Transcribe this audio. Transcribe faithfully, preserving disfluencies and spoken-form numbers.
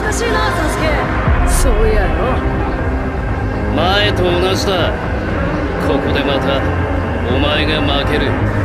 らしいなサスケ。そういやよ、 前と同じだ。ここでまたお前が負ける。